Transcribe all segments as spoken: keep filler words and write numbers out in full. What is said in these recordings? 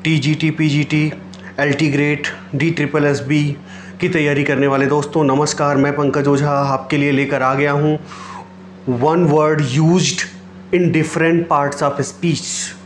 T G T, P G T, L T grade, D triple S B की तैयारी करने वाले दोस्तों नमस्कार। मैं पंकज ओझा आपके लिए लेकर आ गया हूँ one word used in different parts of speech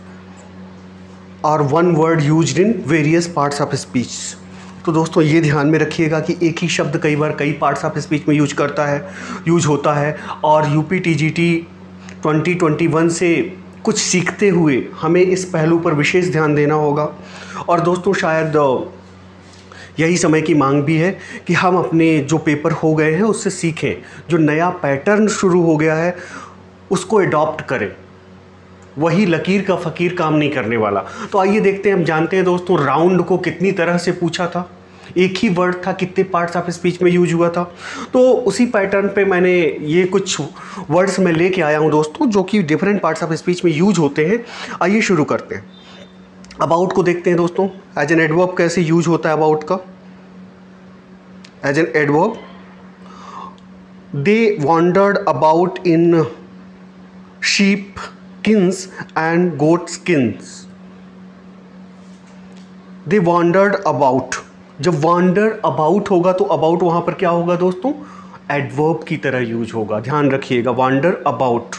और one word used in various parts of speech. तो दोस्तों ये ध्यान में रखिएगा कि एक ही शब्द कई बार कई पार्ट्स ऑफ स्पीच में यूज करता है यूज होता है और UP T G T twenty twenty one से कुछ सीखते हुए हमें इस पहलू पर विशेष ध्यान देना होगा। और दोस्तों शायद यही समय की मांग भी है कि हम अपने जो पेपर हो गए हैं उससे सीखें, जो नया पैटर्न शुरू हो गया है उसको एडॉप्ट करें। वही लकीर का फ़कीर काम नहीं करने वाला। तो आइए देखते हैं, हम जानते हैं दोस्तों राउंड को कितनी तरह से पूछा था, एक ही वर्ड था, कितने पार्ट्स ऑफ स्पीच में यूज हुआ था। तो उसी पैटर्न पे मैंने ये कुछ वर्ड्स में लेके आया हूँ दोस्तों जो कि डिफरेंट पार्ट्स ऑफ स्पीच में यूज होते हैं। आइए शुरू करते हैं। अबाउट को देखते हैं दोस्तों। एज एन एडवर्ब कैसे यूज होता है अबाउट का। As an adverb, they wandered about in sheep skins and goat skins. They wandered about. जब wander about होगा तो about वहां पर क्या होगा दोस्तों, एडवर्ब की तरह यूज होगा, ध्यान रखिएगा। wander about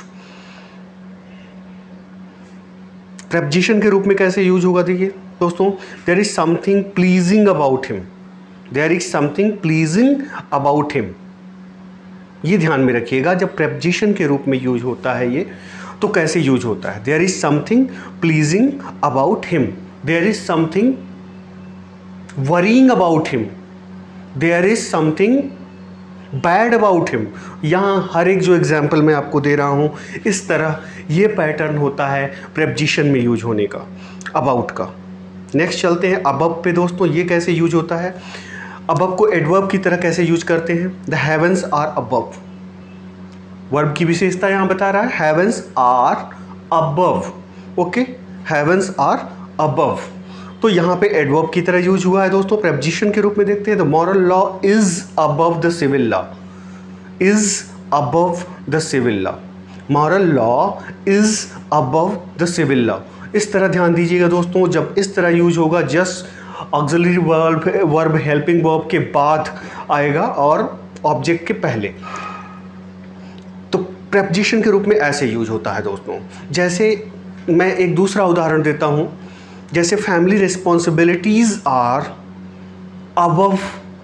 प्रेपोजिशन के रूप में कैसे यूज होगा देखिए दोस्तों। there is something pleasing about him. there is something pleasing about him. ये ध्यान में रखिएगा, जब प्रेपोजिशन के रूप में यूज होता है ये तो कैसे यूज होता है। There is something pleasing about him, there is something worrying about him, there is something bad about him. यहाँ हर एक जो एग्जाम्पल मैं आपको दे रहा हूँ इस तरह ये पैटर्न होता है प्रेपोजिशन में यूज होने का, अबाउट का। नेक्स्ट चलते हैं अबव पे दोस्तों। ये कैसे यूज होता है, अबव को एडवर्ब की तरह कैसे यूज करते हैं। The heavens are above, verb की विशेषता यहाँ बता रहा है, heavens are above. Okay, heavens are above, तो यहाँ पे एडवर्ब की तरह यूज हुआ है दोस्तों। प्रेपोजिशन के रूप में देखते हैं, the moral law is above the civil law, is above the civil law, moral law is above the civil law. इस तरह ध्यान दीजिएगा दोस्तों, जब इस तरह यूज होगा just auxiliary verb verb helping verb के बाद आएगा और ऑब्जेक्ट के पहले, तो प्रेपोजिशन के रूप में ऐसे यूज होता है दोस्तों। जैसे मैं एक दूसरा उदाहरण देता हूँ, जैसे family responsibilities are above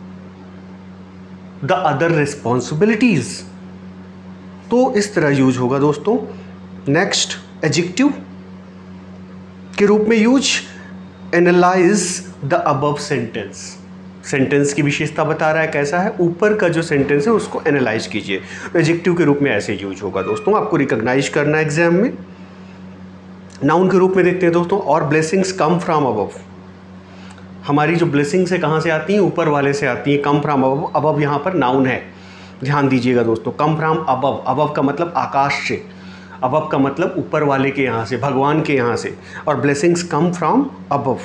the other responsibilities, तो इस तरह यूज होगा दोस्तों। नेक्स्ट एडजेक्टिव के रूप में use, analyse the above sentence. Sentence की विशेषता बता रहा है कैसा है, ऊपर का जो सेंटेंस है उसको एनालाइज कीजिए। तो एडजेक्टिव के रूप में ऐसे यूज होगा दोस्तों, आपको रिकॉग्नाइज करना है एग्जाम में। नाउन के रूप में देखते हैं दोस्तों, और ब्लेसिंग्स कम फ्रॉम अबव। हमारी जो ब्लेसिंग्स है कहाँ से आती हैं, ऊपर वाले से आती हैं। कम फ्रॉम अबव, अबव यहाँ पर नाउन है, ध्यान दीजिएगा दोस्तों। कम फ्रॉम अबव, अबव का मतलब आकाश से, अबव का मतलब ऊपर वाले के यहाँ से, भगवान के यहाँ से, और blessings come from above.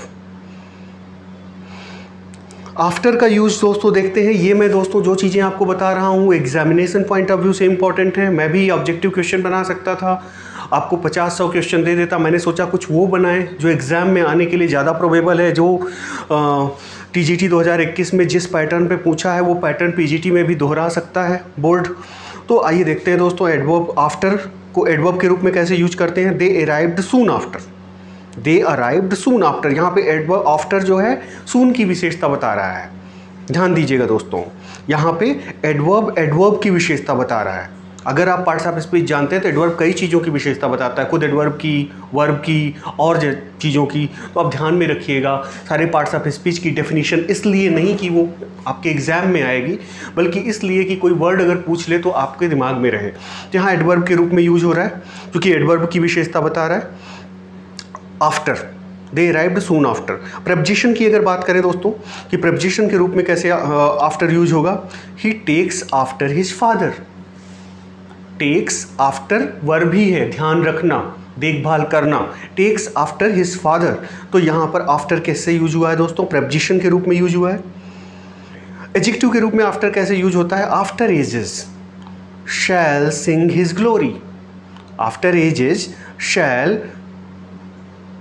After का यूज दोस्तों देखते हैं। ये मैं दोस्तों जो चीज़ें आपको बता रहा हूँ एग्जामिनेशन पॉइंट ऑफ व्यू से इंपॉर्टेंट है। मैं भी ऑब्जेक्टिव क्वेश्चन बना सकता था, आपको पचास सौ क्वेश्चन दे देता। मैंने सोचा कुछ वो बनाएं जो एग्ज़ाम में आने के लिए ज़्यादा प्रोबेबल है, जो टी जी टी दो हज़ार इक्कीस में जिस पैटर्न पे पूछा है वो पैटर्न पी जी टी में भी दोहरा सकता है बोर्ड। तो आइए देखते हैं दोस्तों, एडवर्ब आफ्टर को एडवर्ब के रूप में कैसे यूज करते हैं। They arrived soon after, they arrived soon after. यहाँ पे एडवर्ब आफ्टर जो है सून की विशेषता बता रहा है, ध्यान दीजिएगा दोस्तों। यहाँ पे एडवर्ब एडवर्ब की विशेषता बता रहा है। अगर आप पार्ट्स ऑफ स्पीच जानते हैं तो एडवर्ब कई चीज़ों की विशेषता बताता है, खुद एडवर्ब की, वर्ब की और चीज़ों की। तो आप ध्यान में रखिएगा, सारे पार्ट्स ऑफ स्पीच की डेफिनेशन इसलिए नहीं कि वो आपके एग्जाम में आएगी, बल्कि इसलिए कि कोई वर्ड अगर पूछ ले तो आपके दिमाग में रहे। जहाँ एडवर्ब के रूप में यूज हो रहा है क्योंकि एडवर्ब की विशेषता बता रहा है। After, they arrived soon after. Preposition की अगर बात करें दोस्तों कि प्रेपोजिशन के रूप में कैसे आफ्टर यूज होगा, he takes after his father. Takes after verb ही है, ध्यान रखना, देखभाल करना। टेक्स आफ्टर हिज फादर, तो यहाँ पर आफ्टर कैसे यूज हुआ है दोस्तों, प्रेपोजिशन के रूप में यूज हुआ है। एडजेक्टिव के रूप में आफ्टर कैसे यूज होता है, after ages shall sing his glory. After ages shall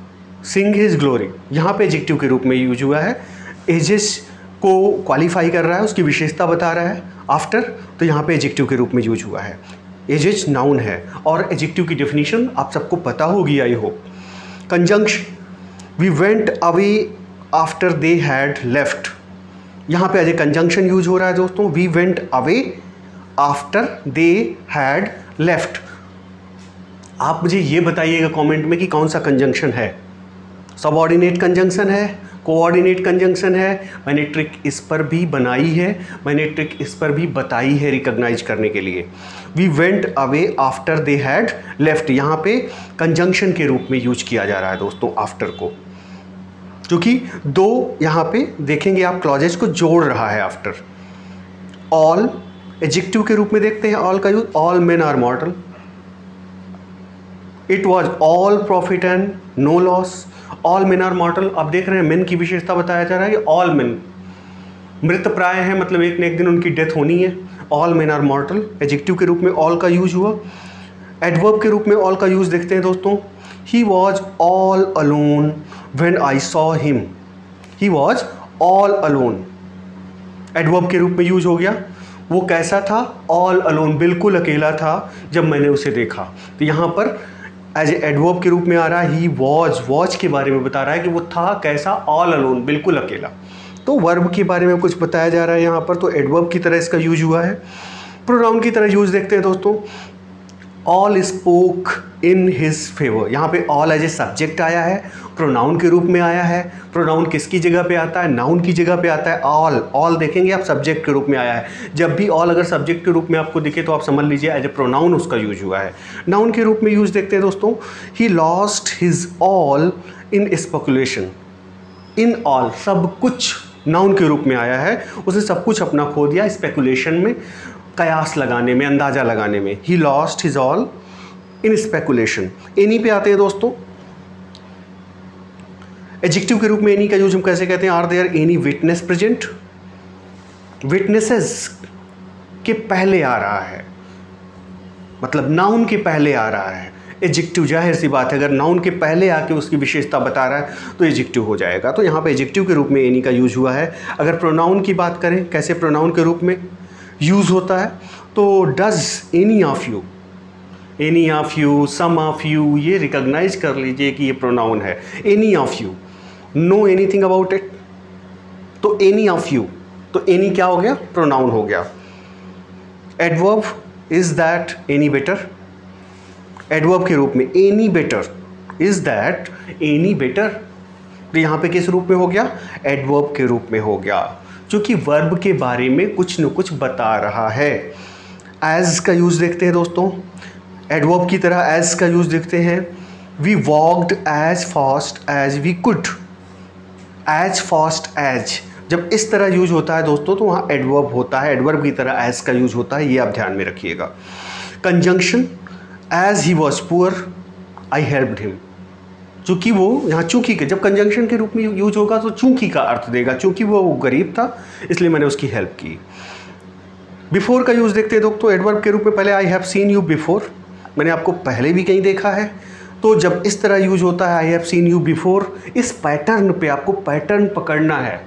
sing his glory, यहाँ पे एडजेक्टिव के रूप में यूज हुआ है। एजेस को क्वालिफाई कर रहा है, उसकी विशेषता बता रहा है। आफ्टर तो यहाँ पे एडजेक्टिव के रूप में यूज हुआ है। एजेस नाउन है और एडजेक्टिव की डेफिनेशन आप सबको पता होगी I hope. Conjunction, we went away after they had left, यहाँ पे एज ए कंजंक्शन यूज हो रहा है दोस्तों। We went away after they had left. आप मुझे ये बताइएगा कमेंट में कि कौन सा कंजंक्शन है। सबऑर्डिनेट कंजंक्शन है, कोऑर्डिनेट कंजंक्शन है। मैंने ट्रिक इस पर भी बनाई है, मैंने ट्रिक इस पर भी बताई है रिकॉग्नाइज करने के लिए। We went away after they had left, यहाँ पे कंजंक्शन के रूप में यूज किया जा रहा है दोस्तों आफ्टर को, क्योंकि दो यहाँ पे देखेंगे आप क्लॉजेज को जोड़ रहा है आफ्टर। ऑल एडजेक्टिव के रूप में देखते हैं ऑल का use. All men are mortal, it was all profit and no loss. All men are mortal, आप देख रहे हैं मेन की विशेषता बताया जा रहा है कि ऑल मेन मृत प्राय है, मतलब एक न एक दिन उनकी डेथ होनी है। All men are mortal, adjective के रूप में ऑल का यूज हुआ। एडवर्ब के रूप में ऑल का यूज देखते हैं दोस्तों। He was all alone when I saw him, he was all alone adverb के रूप में यूज हो गया। वो कैसा था? ऑल अलोन, बिल्कुल अकेला था जब मैंने उसे देखा। तो यहाँ पर एज ए एडवर्ब के रूप में आ रहा है। ही वॉज, वॉज के बारे में बता रहा है कि वो था कैसा? ऑल अलोन, बिल्कुल अकेला। तो वर्ब के बारे में कुछ बताया जा रहा है यहाँ पर, तो एडवर्ब की तरह इसका यूज हुआ है। प्रोनाउन की तरह यूज देखते हैं दोस्तों। All spoke in his favour, यहाँ पे ऑल एज ए सब्जेक्ट आया है, प्रोनाउन के रूप में आया है। प्रोनाउन किसकी जगह पे आता है? नाउन की जगह पे आता है। ऑल, ऑल देखेंगे आप सब्जेक्ट के रूप में आया है। जब भी ऑल अगर सब्जेक्ट के रूप में आपको दिखे तो आप समझ लीजिए एज ए प्रोनाउन उसका यूज हुआ है। नाउन के रूप में यूज देखते हैं दोस्तों। He lost his all in speculation, in all सब कुछ नाउन के रूप में आया है, उसने सब कुछ अपना खो दिया स्पेकुलेशन में, कयास लगाने में, अंदाजा लगाने में। He lost his all in speculation. Any पे आते हैं दोस्तों। एडजेक्टिव के रूप में एनी का यूज हम कैसे कहते हैं? Are there any witness present, witnesses के पहले आ रहा है, मतलब नाउन के पहले आ रहा है। एडजेक्टिव जाहिर सी बात है, अगर नाउन के पहले आके उसकी विशेषता बता रहा है तो एडजेक्टिव हो जाएगा। तो यहाँ पे एडजेक्टिव के रूप में एनी का यूज हुआ है। अगर प्रोनाउन की बात करें, कैसे प्रोनाउन के रूप में यूज होता है, तो does any of you, any of you, some of you, ये रिकॉग्नाइज कर लीजिए कि ये प्रोनाउन है। Any of you, know anything about it, तो एनी ऑफ यू, तो एनी क्या हो गया? प्रोनाउन हो गया। Adverb, is that any better, adverb के रूप में any better, is that any better, तो यहाँ पे किस रूप में हो गया? एडवर्ब के रूप में हो गया, क्योंकि वर्ब के बारे में कुछ न कुछ बता रहा है। एज का यूज देखते हैं दोस्तों। एडवर्ब की तरह एज का यूज देखते हैं। We walked as fast as we could, as fast as, जब इस तरह यूज होता है दोस्तों तो वहाँ एडवर्ब होता है, एडवर्ब की तरह एज का यूज होता है, ये आप ध्यान में रखिएगा। Conjunction, as he was poor I helped him, चूँकि वो यहाँ चूँकि के, जब कंजंक्शन के रूप में यूज होगा तो चूँकि का अर्थ देगा, चूँकि वो गरीब था इसलिए मैंने उसकी हेल्प की। बिफोर का यूज़ देखते हैं दोस्तों एडवर्ब के रूप में। पहले I have seen you before, मैंने आपको पहले भी कहीं देखा है, तो जब इस तरह यूज होता है I have seen you before, इस पैटर्न पे आपको पैटर्न पकड़ना है।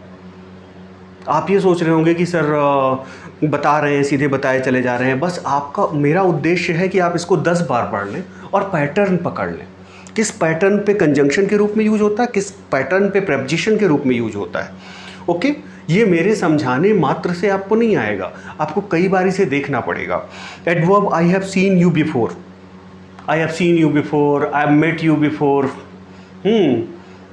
आप ये सोच रहे होंगे कि सर बता रहे हैं, सीधे बताए चले जा रहे हैं, बस आपका मेरा उद्देश्य है कि आप इसको दस बार पढ़ लें और पैटर्न पकड़ लें। किस पैटर्न पे कंजंक्शन के रूप में यूज होता है, किस पैटर्न पे प्रेपोजिशन के रूप में यूज होता है। ओके, ये मेरे समझाने मात्र से आपको नहीं आएगा, आपको कई बार इसे देखना पड़ेगा। Adverb, I have seen you before, I have seen you before, I have met you before, hmm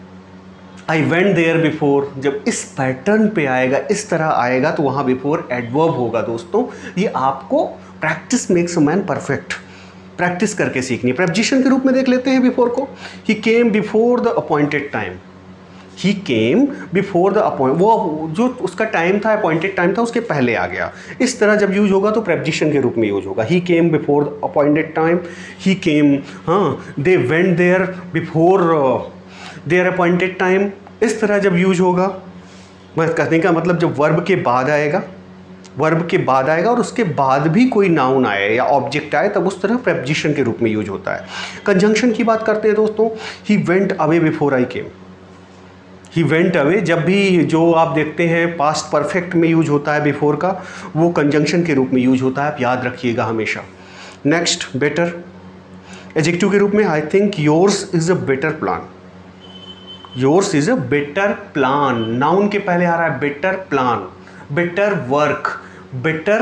I went there before, जब इस पैटर्न पे आएगा, इस तरह आएगा तो वहाँ बिफोर एडवर्ब होगा दोस्तों। ये आपको practice makes a man perfect, practice करके सीखनी है। प्रेपोजिशन के रूप में देख लेते हैं बिफोर को। He came before the appointed time, he came before the appoint, वो जो उसका टाइम था, अपॉइंटेड टाइम था, उसके पहले आ गया। इस तरह जब यूज होगा तो प्रेपोजिशन के रूप में यूज होगा। He came before the appointed time, he came, हाँ, they went there before their appointed time, इस तरह जब यूज होगा, मैं कहने का मतलब जब वर्ब के बाद आएगा वर्ब के बाद आएगा और उसके बाद भी कोई नाउन आए या ऑब्जेक्ट आए तब उस तरह प्रेपोजिशन के रूप में यूज होता है। कंजंक्शन की बात करते हैं दोस्तों, he went away before I came. He went away जब भी जो आप देखते हैं पास्ट परफेक्ट में यूज होता है बिफोर का, वो कंजंक्शन के रूप में यूज होता है, आप याद रखिएगा हमेशा। Next, better. एडजेक्टिव के रूप में, I think yours is a better plan. Yours is a better plan, noun के पहले आ रहा है better plan, better work, better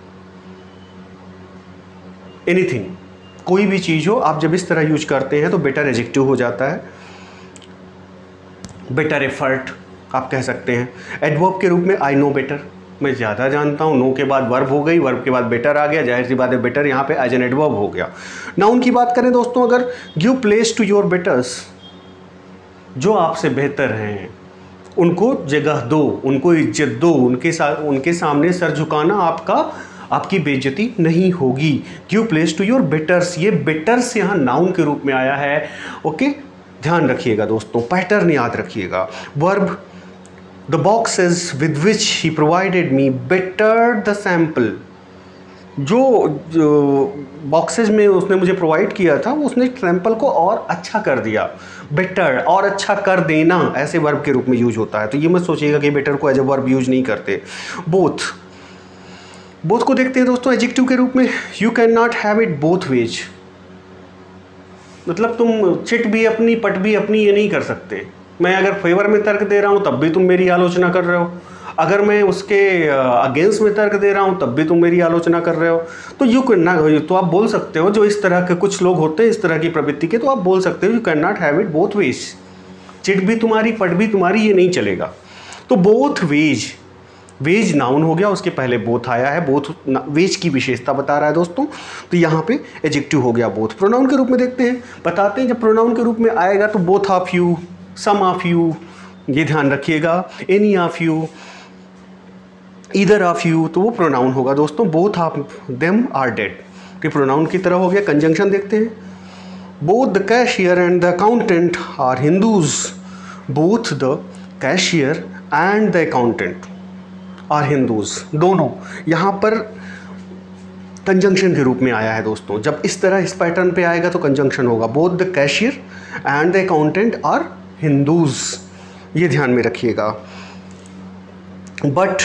anything, कोई भी चीज हो आप जब इस तरह यूज करते हैं तो बेटर एडजेक्टिव हो जाता है। बेटर एफर्ट आप कह सकते हैं। एडवर्ब के रूप में, आई नो बेटर, मैं ज़्यादा जानता हूँ, नो के बाद वर्ब हो गई, वर्ब के बाद बेटर आ गया, जाहिर सी बात है बेटर यहाँ पे एज एन एडवर्ब हो गया। नाउन की बात करें दोस्तों, अगर give place to your betters, जो आपसे बेहतर हैं उनको जगह दो, उनको इज्जत दो, उनके साथ उनके सामने सर झुकाना आपका आपकी बेइज्जती नहीं होगी। Give place to your betters, ये बेटर्स यहाँ नाउन के रूप में आया है। ओके, ध्यान रखिएगा दोस्तों, पैटर्न याद रखिएगा। Verb, the boxes with which he provided me better the sample, जो बॉक्सेस में उसने मुझे प्रोवाइड किया था वो उसने सैंपल को और अच्छा कर दिया। बेटर, और अच्छा कर देना, ऐसे वर्ब के रूप में यूज होता है, तो ये मत सोचिएगा कि बेटर को एज ए वर्ब यूज नहीं करते। बोथ, बोथ को देखते हैं दोस्तों एडजेक्टिव के रूप में, you can not have it both ways, मतलब तुम चिट भी अपनी पट भी अपनी ये नहीं कर सकते। मैं अगर फेवर में तर्क दे रहा हूँ तब भी तुम मेरी आलोचना कर रहे हो, अगर मैं उसके अगेंस्ट में तर्क दे रहा हूँ तब भी तुम मेरी आलोचना कर रहे हो। तो यू कैन नॉट, तो आप बोल सकते हो, जो इस तरह के कुछ लोग होते हैं इस तरह की प्रवृत्ति के, तो आप बोल सकते हो you can not have it both ways, चिट भी तुम्हारी पट भी तुम्हारी, ये नहीं चलेगा। तो बोथ वेज, वेज नाउन हो गया, उसके पहले बोथ आया है, बोथ वेज की विशेषता बता रहा है दोस्तों, तो यहाँ पे एडजेक्टिव हो गया बोथ। प्रोनाउन के रूप में देखते हैं, बताते हैं जब प्रोनाउन के रूप में आएगा तो both of you, some of you, ये ध्यान रखिएगा, any of you, either of you, तो वो प्रोनाउन होगा दोस्तों। Both of them are dead, ये प्रोनाउन की तरह हो गया। कंजंक्शन देखते हैं, both the cashier and the accountant are Hindus, both the cashier and the accountant are Hindus, दोनों यहाँ पर कंजंक्शन के रूप में आया है दोस्तों। जब इस तरह इस पैटर्न पे आएगा तो कंजंक्शन होगा, both the cashier and the accountant are Hindus, ये ध्यान में रखिएगा। बट,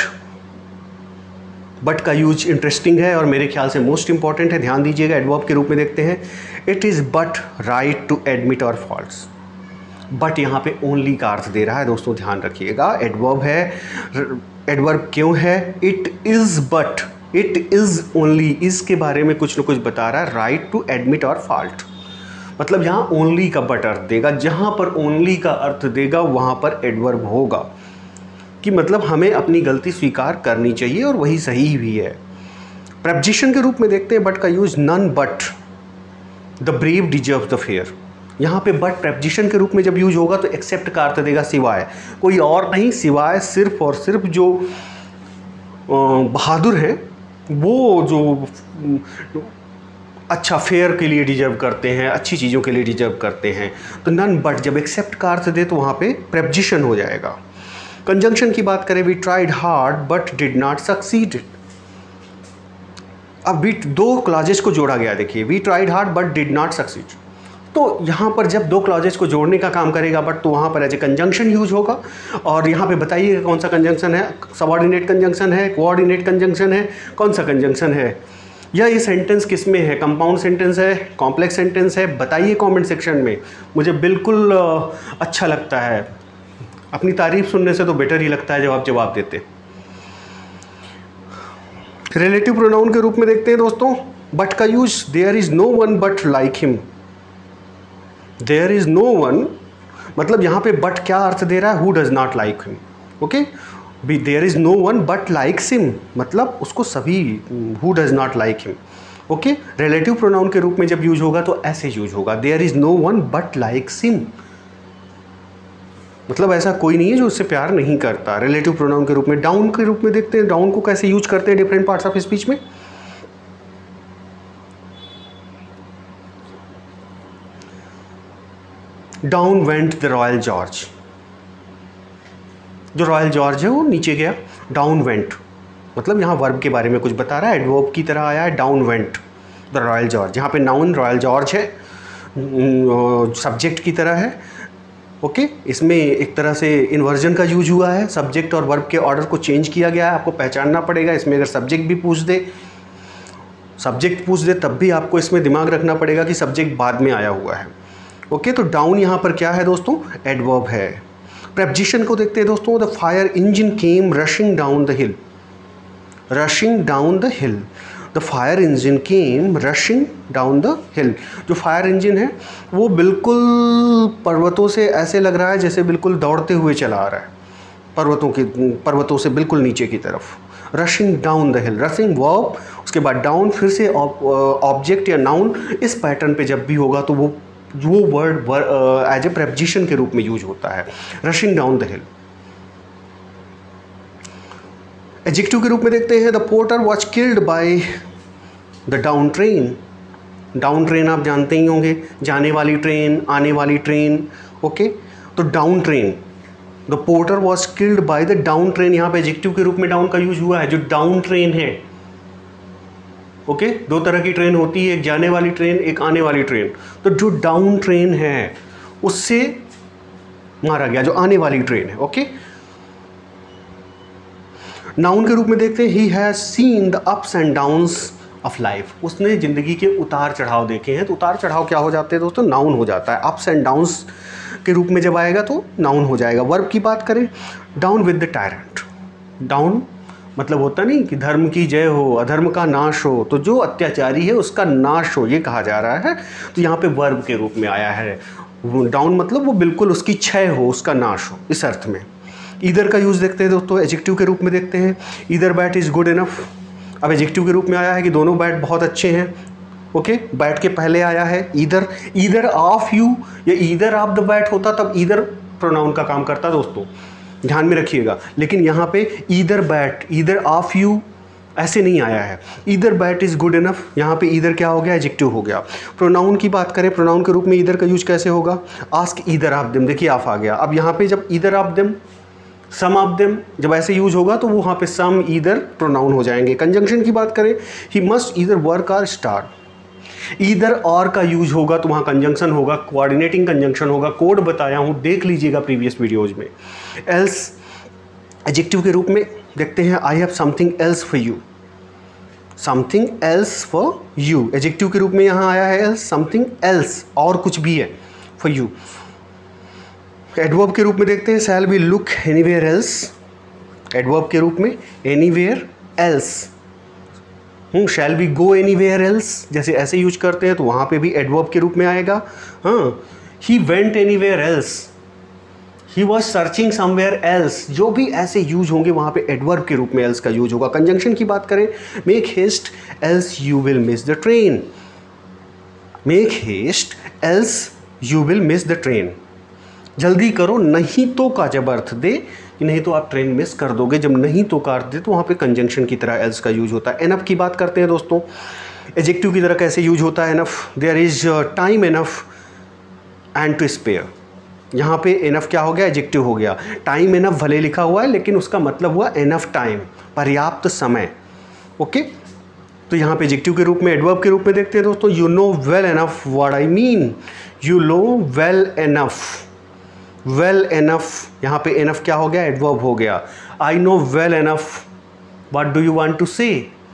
बट का यूज इंटरेस्टिंग है और मेरे ख्याल से मोस्ट इंपॉर्टेंट है, ध्यान दीजिएगा। एडवर्ब के रूप में देखते हैं, it is but right to admit और फॉल्स, बट यहाँ पे ओनली का अर्थ दे रहा है दोस्तों, ध्यान रखिएगा। एडवर्ब है, एडवर्ब क्यों है, it is but, it is only, इसके बारे में कुछ न कुछ बता रहा है। राइट टू एडमिट और फॉल्ट, मतलब यहाँ ओनली का बट अर्थ देगा, जहाँ पर ओनली का अर्थ देगा वहाँ पर एडवर्ब होगा, कि मतलब हमें अपनी गलती स्वीकार करनी चाहिए और वही सही भी है। प्रेपोजिशन के रूप में देखते हैं, बट का use, none but the brave deserve the fair, यहाँ पे बट प्रेपोजिशन के रूप में जब यूज होगा तो एक्सेप्ट का अर्थ देगा सिवाय, कोई और नहीं, सिवाय सिर्फ और सिर्फ जो बहादुर हैं, वो जो अच्छा फेयर के लिए डिजर्व करते हैं, अच्छी चीज़ों के लिए डिजर्व करते हैं। तो नन बट जब एक्सेप्ट का अर्थ दे तो वहाँ पे प्रेपोजिशन हो जाएगा। कंजंक्शन की बात करें, we tried hard but did not succeed, अब वी दो क्लॉजेस को जोड़ा गया, देखिए we tried hard but did not succeed, तो यहाँ पर जब दो क्लॉजेस को जोड़ने का काम करेगा बट, तो वहाँ पर एज ए कंजंक्शन यूज होगा। और यहाँ पे बताइए कौन सा कंजंक्शन है, सबऑर्डिनेट कंजंक्शन है, कोऑर्डिनेट कंजंक्शन है, कौन सा कंजंक्शन है, या ये सेंटेंस किस में है, कंपाउंड सेंटेंस है, कॉम्प्लेक्स सेंटेंस है, बताइए कमेंट सेक्शन में। मुझे बिल्कुल अच्छा लगता है, अपनी तारीफ सुनने से तो बेटर ही लगता है जब आप जवाब देते। रिलेटिव प्रोनाउन के रूप में देखते हैं दोस्तों, बट का use, there is no one but like him, there is no one, मतलब यहाँ पे बट क्या अर्थ दे रहा है, who does not like him, okay, B there is no one but likes him, मतलब उसको सभी, who does not like him, okay. Relative pronoun के रूप में जब यूज होगा तो ऐसे यूज होगा, there is no one but likes him, मतलब ऐसा कोई नहीं है जो उससे प्यार नहीं करता। रिलेटिव प्रोनाउन के रूप में। डाउन के रूप में देखते हैं, डाउन को कैसे यूज करते हैं डिफरेंट पार्ट्स ऑफ स्पीच में। Down went the royal George, जो रॉयल जॉर्ज है वो नीचे गया, डाउन वेंट, मतलब यहाँ वर्ब के बारे में कुछ बता रहा है। एडवर्ब की तरह आया है down went the royal George, जहाँ पे नाउन रॉयल जॉर्ज है, सब्जेक्ट की तरह है। Okay okay? इसमें एक तरह से इन्वर्जन का यूज हुआ है, सब्जेक्ट और वर्ब के ऑर्डर को चेंज किया गया है, आपको पहचानना पड़ेगा। इसमें अगर सब्जेक्ट भी पूछ दे सब्जेक्ट पूछ दे तब भी आपको इसमें दिमाग रखना पड़ेगा कि सब्जेक्ट बाद में आया हुआ है। Okay okay? तो डाउन यहाँ पर क्या है दोस्तों, एडवर्ब है। प्रेपोजिशन को देखते हैं दोस्तों, the fire engine came rushing down the hill, rushing down the hill, the fire engine came rushing down the hill. जो फायर इंजन है वो बिल्कुल पर्वतों से ऐसे लग रहा है जैसे बिल्कुल दौड़ते हुए चला आ रहा है, पर्वतों के पर्वतों से बिल्कुल नीचे की तरफ। Rushing down the hill, rushing verb, उसके बाद डाउन, फिर से ऑब्जेक्ट या नाउन। इस पैटर्न पे जब भी होगा तो वो वो वर्ड एज ए प्रेपोजिशन के रूप में यूज होता है, rushing down the hill. Adjective के रूप में देखते हैं, the porter was killed by the down train. Down train आप जानते ही होंगे, जाने वाली ट्रेन, आने वाली ट्रेन। ओके, तो down train, the porter was killed by the down train. यहाँ पे एडजेक्टिव के रूप में डाउन का यूज हुआ है। जो डाउन ट्रेन है, ओके okay? दो तरह की ट्रेन होती है, एक जाने वाली ट्रेन, एक आने वाली ट्रेन। तो जो डाउन ट्रेन है उससे मारा गया, जो आने वाली ट्रेन है। ओके, नाउन के रूप में देखते हैं, he has seen the ups and downs of life. उसने ज़िंदगी के उतार चढ़ाव देखे हैं। तो उतार चढ़ाव क्या हो जाते हैं दोस्तों, नाउन हो जाता है। अप्स एंड डाउन्स के रूप में जब आएगा तो नाउन हो जाएगा। वर्ब की बात करें, down with the tyrant. Down मतलब होता नहीं कि धर्म की जय हो, अधर्म का नाश हो, तो जो अत्याचारी है उसका नाश हो, ये कहा जा रहा है। तो यहाँ पे वर्ब के रूप में आया है। डाउन मतलब वो बिल्कुल उसकी क्षय हो, उसका नाश हो, इस अर्थ में। ईदर का यूज़ देखते हैं दोस्तों, एडजेक्टिव के रूप में देखते हैं, either bat is good enough. अब एडजेक्टिव के रूप में आया है कि दोनों बैट बहुत अच्छे हैं। Okay okay? बैट के पहले आया है ईदर, ईदर ऑफ यू या ईदर ऑफ द बैट होता तब ईदर प्रोनाउन का काम करता दोस्तों, ध्यान में रखिएगा। लेकिन यहाँ पे either bat, either of you ऐसे नहीं आया है। Either bat is good enough, यहाँ पे ईदर क्या हो गया, एडजेक्टिव हो गया। प्रोनाउन की बात करें, प्रोनाउन के रूप में ईदर का यूज कैसे होगा, आस्क ईदर ऑफ देम। देखिए ऑफ आ गया। अब यहाँ पे जब either of them, some of them जब ऐसे यूज होगा तो वो वहाँ पे सम ईदर प्रोनाउन हो जाएंगे। कंजंक्शन की बात करें, he must either work or start. Either or का यूज होगा तो वहाँ कंजंक्शन होगा, कोऑर्डिनेटिंग कंजंक्शन होगा। कोड बताया हूँ, देख लीजिएगा प्रीवियस वीडियोज में। एल्स एडजेक्टिव के रूप में देखते हैं, I have something else for you, something else for you. Adjective के रूप में यहाँ आया है एल्स, समथिंग एल्स, और कुछ भी है, फॉर यू। एडवर्ब के रूप में देखते हैं, shall we look anywhere else. Adverb के रूप में एनीवेयर एल्स। हूँ shall we go anywhere else, जैसे ऐसे यूज करते हैं तो वहाँ पे भी एडवर्ब के रूप में आएगा। हाँ, he went anywhere else, he was searching somewhere else. जो भी ऐसे यूज होंगे वहाँ पे एडवर्ब के रूप में एल्स का यूज होगा। कंजंक्शन की बात करें, make haste else you will miss the train. Make haste else you will miss the train. जल्दी करो, नहीं तो का जब अर्थ दे कि नहीं तो आप ट्रेन मिस कर दोगे, जब नहीं तो का अर्थ दे तो वहाँ पे कंजंक्शन की तरह एल्स का यूज होता है। एनफ की बात करते हैं दोस्तों, एडजेक्टिव की तरह कैसे यूज होता है enough, there is time enough and to spare. यहाँ पे एनफ क्या हो गया, एडजेक्टिव हो गया। टाइम एनफ भले लिखा हुआ है लेकिन उसका मतलब हुआ एनफ टाइम, पर्याप्त समय। ओके, तो यहाँ पे एडजेक्टिव के रूप में, एडवर्ब के रूप में देखते हैं दोस्तों, you know well enough what I mean. You know well enough, well enough, यहाँ पे एनफ क्या हो गया, एडवर्ब हो गया। I know well enough what do you want to say.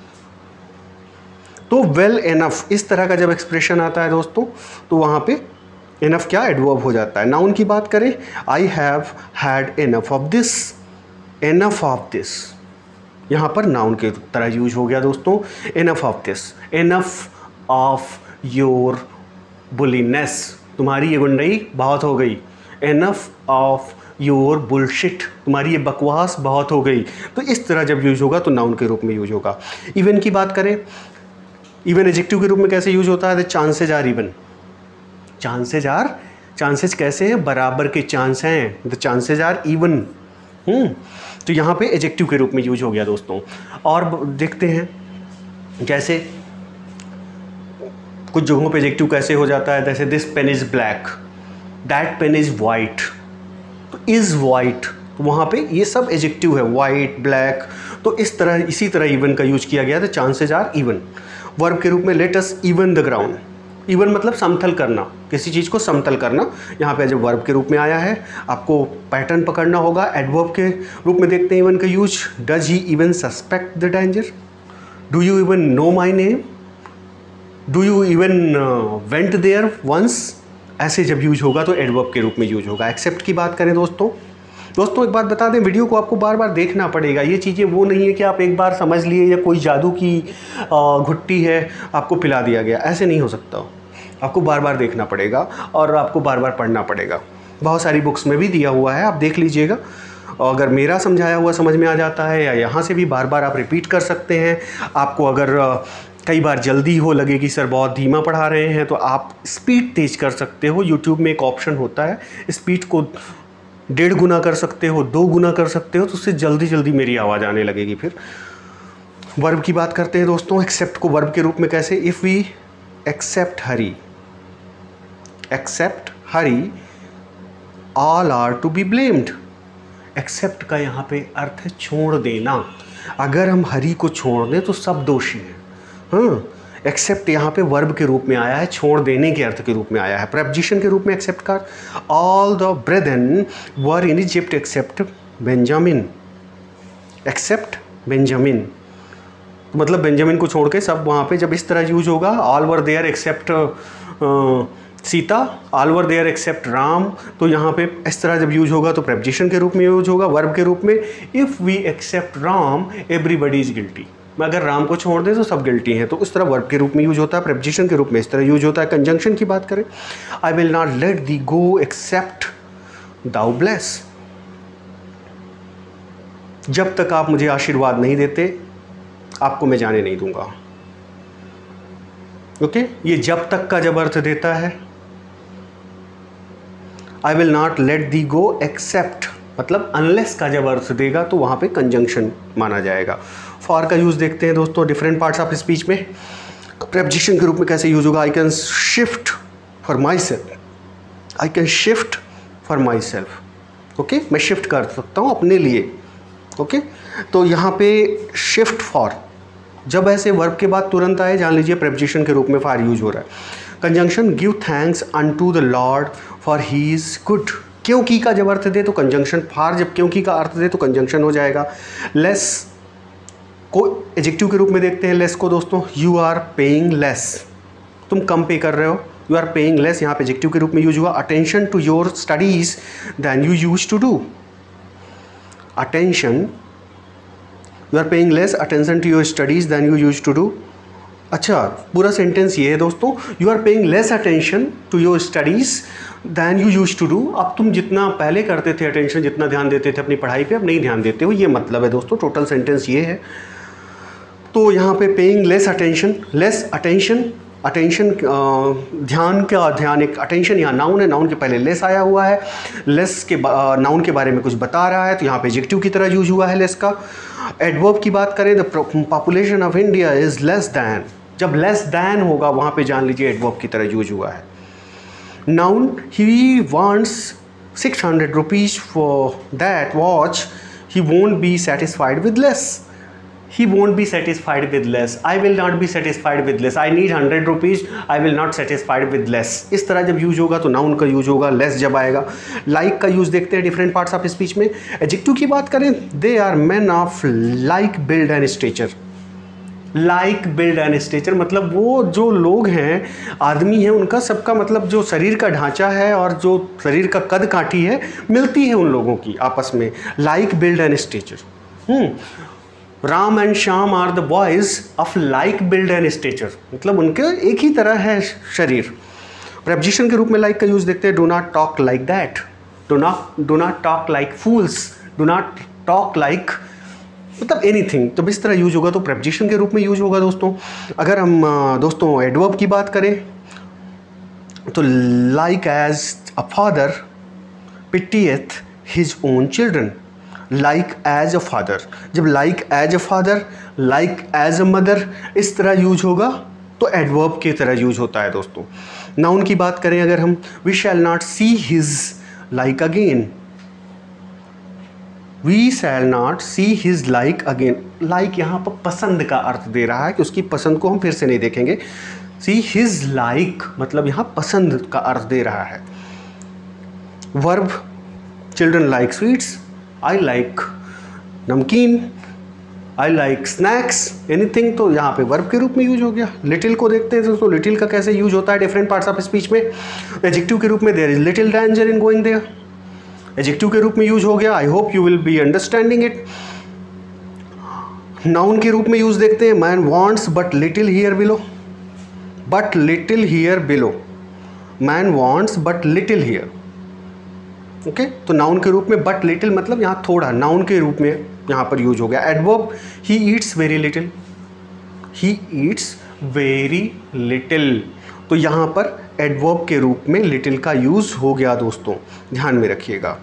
तो वेल एनफ इस तरह का जब एक्सप्रेशन आता है दोस्तों तो वहाँ पे एनफ क्या, एडवर्ब हो जाता है। नाउन की बात करें, I have had enough of this. Enough of this यहाँ पर नाउन के तरह यूज हो गया दोस्तों। Enough of this, enough of your bulliness, तुम्हारी ये गुंडई बहुत हो गई। एनफ ऑफ योर बुलशिट, तुम्हारी ये बकवास बहुत हो गई। तो इस तरह जब यूज होगा तो नाउन के रूप में यूज होगा। इवन की बात करें, इवन एडजेक्टिव के रूप में कैसे यूज होता है, the chances are even. Chances are, chances कैसे हैं, बराबर के चांस हैं, द चांसेज आर इवन। हम्म तो यहाँ पे एडजेक्टिव के रूप में यूज हो गया दोस्तों। और देखते हैं जैसे कुछ जगहों पे एडजेक्टिव कैसे हो जाता है, जैसे this pen is black, that pen is white. तो इज वाइट, तो वहाँ पे ये सब एडजेक्टिव है, वाइट, ब्लैक। तो इस तरह इसी तरह इवन का यूज किया गया था, चांसेज आर इवन। वर्ब के रूप में let us even the ground, even मतलब समतल करना, किसी चीज़ को समतल करना। यहाँ पे जब वर्ब के रूप में आया है आपको पैटर्न पकड़ना होगा। एडवर्ब के रूप में देखते हैं इवन का use, does he even suspect the danger, do you even know my name, do you even went there once, ऐसे जब यूज होगा तो एडवर्ब के रूप में यूज होगा। एक्सेप्ट की बात करें दोस्तों, दोस्तों एक बात बता दें, वीडियो को आपको बार बार देखना पड़ेगा। ये चीज़ें वो नहीं है कि आप एक बार समझ लिए या कोई जादू की घुट्टी है आपको पिला दिया गया, ऐसे नहीं हो सकता। आपको बार बार देखना पड़ेगा और आपको बार बार पढ़ना पड़ेगा। बहुत सारी बुक्स में भी दिया हुआ है, आप देख लीजिएगा। अगर मेरा समझाया हुआ समझ में आ जाता है या यहाँ से भी बार बार आप रिपीट कर सकते हैं। आपको अगर कई बार जल्दी हो, लगे कि सर बहुत धीमा पढ़ा रहे हैं, तो आप स्पीड तेज़ कर सकते हो। यूट्यूब में एक ऑप्शन होता है, स्पीड को डेढ़ गुना कर सकते हो, दो गुना कर सकते हो, तो उससे जल्दी जल्दी मेरी आवाज़ आने लगेगी। फिर वर्ब की बात करते हैं दोस्तों। एक्सेप्ट को वर्ब के रूप में कैसे, if we except Hari, except Hari all are to be blamed. Except का यहाँ पे अर्थ है छोड़ देना। अगर हम हरी को छोड़ दें तो सब दोषी हैं। हाँ, एक्सेप्ट यहाँ पे वर्ब के रूप में आया है, छोड़ देने के अर्थ के रूप में आया है। प्रेपोजिशन के रूप में एक्सेप्ट का, all the brethren were in Egypt except Benjamin, except Benjamin मतलब बेंजामिन को छोड़ के सब वहाँ पे। जब इस तरह यूज होगा, all were there except Sita, all were there except Ram, तो यहाँ पे इस तरह जब यूज होगा तो प्रेपोजिशन के रूप में यूज होगा। वर्ब के रूप में, if we except Ram everybody is guilty, अगर राम को छोड़ दें तो सब गिल्टी हैं, तो उस तरह वर्ब के रूप में यूज होता है। प्रेपोजिशन के रूप में इस तरह यूज होता है। कंजंक्शन की बात करें, I will not let thee go except thou bless, जब तक आप मुझे आशीर्वाद नहीं देते आपको मैं जाने नहीं दूंगा। Okay okay? ये जब तक का जब अर्थ देता है। I will not let thee go except मतलब अनलेस का जब अर्थ देगा तो वहाँ पे कंजंक्शन माना जाएगा। फॉर का यूज़ देखते हैं दोस्तों डिफरेंट पार्ट्स ऑफ स्पीच में। प्रेपोजिशन के रूप में कैसे यूज होगा, I can shift for myself, I can shift for myself. Okay, मैं शिफ्ट कर सकता हूँ अपने लिए। Okay okay? तो यहाँ पे शिफ्ट फॉर जब ऐसे वर्ब के बाद तुरंत आए, जान लीजिए प्रेपोजिशन के रूप में फॉर यूज हो रहा है। Conjunction, give thanks unto the lord for he is good, क्योंकि का जब अर्थ दे तो कंजंक्शन, फॉर जब क्योंकि का अर्थ दे तो कंजंक्शन हो जाएगा। लेस को एडजेक्टिव के रूप में देखते हैं लेस को दोस्तों, यू आर पेइंग लेस, तुम कम पे कर रहे हो, यू आर पेइंग लेस, यहाँ पे एडजेक्टिव के रूप में यूज हुआ। Attention to your studies than you used to do, attention, you are paying less attention to your studies than you used to do. अच्छा, पूरा सेंटेंस ये है दोस्तों, you are paying less attention to your studies than you used to do. अब तुम जितना पहले करते थे अटेंशन, जितना ध्यान देते थे अपनी पढ़ाई पे, अब नहीं ध्यान देते हो, ये मतलब है दोस्तों। टोटल सेंटेंस ये है। तो यहाँ पे paying less attention, less attention, attention ध्यान का ध्यान, एक अटेंशन यहाँ नाउन है, नाउन के पहले लेस आया हुआ है, लेस के नाउन के बारे में कुछ बता रहा है, तो यहाँ पे एडजेक्टिव की तरह यूज हुआ है लेस का। एडवर्ब की बात करें, the population of India is less than, जब लेस दैन होगा वहाँ पे जान लीजिए एडवर्ब की तरह यूज हुआ है। Noun, he wants six hundred rupees for that watch, he won't be satisfied with less, he won't be satisfied with less, I will not be satisfied with less, I need hundred rupees, I will not satisfied with less। इस तरह जब use होगा तो noun का use होगा, less जब आएगा। Like का यूज देखते हैं डिफरेंट पार्ट्स ऑफ स्पीच में। एडजेक्टिव की बात करें, they are men of like build and stature, like build and stature मतलब वो जो लोग हैं, आदमी हैं, उनका सबका मतलब जो शरीर का ढांचा है और जो शरीर का कद काठी है मिलती है उन लोगों की आपस में। Like build and stature. Hmm Ram and Shyam are the boys of like build and stature मतलब उनके एक ही तरह है शरीर। प्रेपोजिशन के रूप में लाइक का यूज देखते हैं, do not talk like that, do not do not talk like fools, do not talk like मतलब एनीथिंग। तो इस तरह यूज होगा तो प्रेपोजिशन के रूप में यूज होगा दोस्तों। अगर हम दोस्तों एडवर्ब की बात करें तो like as a father pitieth his own children, like as a father, जब like as a father, like as a mother इस तरह यूज होगा तो एडवर्ब की तरह यूज होता है दोस्तों। नाउन की बात करें अगर हम, we shall not see his like again, we shall not see his like again. Like यहाँ पर पसंद का अर्थ दे रहा है कि उसकी पसंद को हम फिर से नहीं देखेंगे। सी हिज लाइक मतलब यहाँ पसंद का अर्थ दे रहा है। Verb, children like sweets, I like namkeen, I like snacks, anything, तो यहाँ पे वर्ब के रूप में यूज हो गया। लिटिल को देखते हैं दोस्तों, लिटिल का कैसे यूज होता है डिफरेंट पार्ट्स ऑफ स्पीच में। एडजेक्टिव के रूप में there is little danger in going there, adjective के रूप में यूज हो गया। I hope you will be understanding it. Noun के रूप में यूज देखते हैं, man wants but little here below, but little here below, man wants but little here. Okay, तो नाउन के रूप में बट लिटिल मतलब यहाँ थोड़ा, नाउन के रूप में यहाँ पर यूज हो गया। Adverb, he eats very little, he eats very little, तो यहाँ पर एडवर्ब के रूप में लिटिल का यूज हो गया दोस्तों, ध्यान में रखिएगा।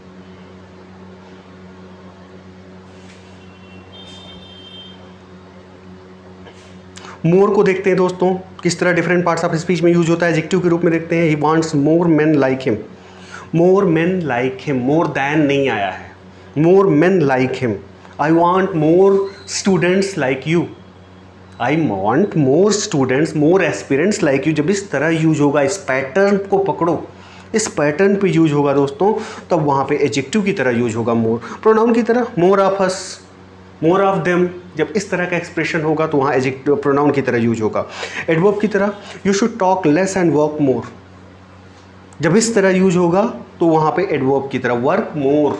मोर को देखते हैं दोस्तों, किस तरह डिफरेंट पार्ट्स ऑफ स्पीच में यूज होता है। एडजेक्टिव के रूप में देखते हैं, he wants more men like him, more men like him, more than नहीं आया है, more men like him. I want more students like you, I want more students, more aspirants like you. जब इस तरह यूज होगा, इस pattern को पकड़ो, इस पैटर्न पे यूज होगा दोस्तों, तब वहाँ पे एडजेक्टिव की तरह यूज होगा मोर। प्रोनाउन की तरह more of us, more of them, जब इस तरह का एक्सप्रेशन होगा तो वहाँ एडजेक्टिव प्रोनाउन की तरह यूज होगा। एडवर्ब की तरह you should talk less and work more, जब इस तरह यूज होगा तो वहाँ पे एडवर्ब की तरह work more,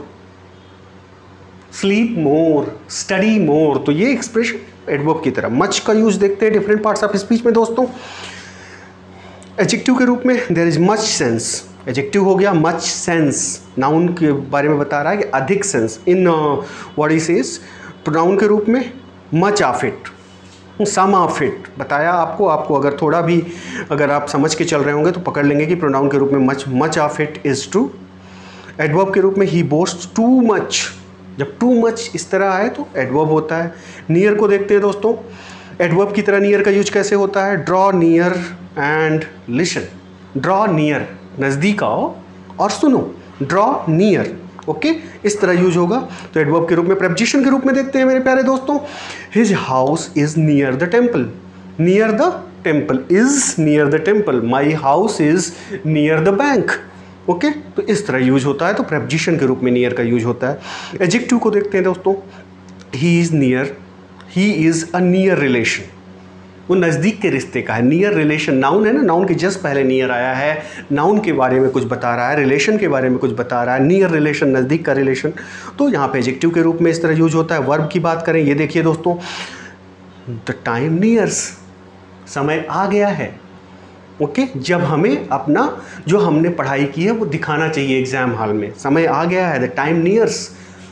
sleep more, study more, तो ये एक्सप्रेशन एडवर्ब की तरह। मच का यूज देखते हैं डिफरेंट पार्ट्स ऑफ स्पीच में दोस्तों। एडजेक्टिव के रूप में there is much sense, adjective हो गया मच सेंस, नाउन के बारे में बता रहा है कि अधिक sense. In what he says, pronoun के रूप में much of it, some of it बताया आपको। आपको अगर थोड़ा भी अगर आप समझ के चल रहे होंगे तो पकड़ लेंगे कि प्रोनाउन के रूप में much, much of it is true. Adverb के रूप में ही बोस्ट्स टू मच, जब टू मच इस तरह आए तो एडवर्ब होता है। नियर को देखते हैं दोस्तों, एडवर्ब की तरह नियर का यूज कैसे होता है। Draw near and listen, draw near, नज़दीक आओ और सुनो, ड्रॉ नियर, ओके, इस तरह यूज होगा तो एडवर्ब के रूप में। प्रेपोजिशन के रूप में देखते हैं मेरे प्यारे दोस्तों, his house is near the temple, near the temple, is near the temple, my house is near the bank, okay, तो इस तरह यूज होता है, तो प्रेपोजिशन के रूप में नियर का यूज होता है। एडजेक्टिव को देखते हैं दोस्तों, he is near, he is a near relation, वो नज़दीक के रिश्ते का है। नियर रिलेशन नाउन है ना, नाउन के जस्ट पहले नियर आया है, नाउन के बारे में कुछ बता रहा है, रिलेशन के बारे में कुछ बता रहा है, नियर रिलेशन नज़दीक का रिलेशन, तो यहाँ पे एडजेक्टिव के रूप में इस तरह यूज होता है। वर्ब की बात करें, ये देखिए दोस्तों, द टाइम नियर्स, समय आ गया है, ओके okay? जब हमें अपना जो हमने पढ़ाई की है वो दिखाना चाहिए एग्जाम हॉल में, समय आ गया है, the time nears,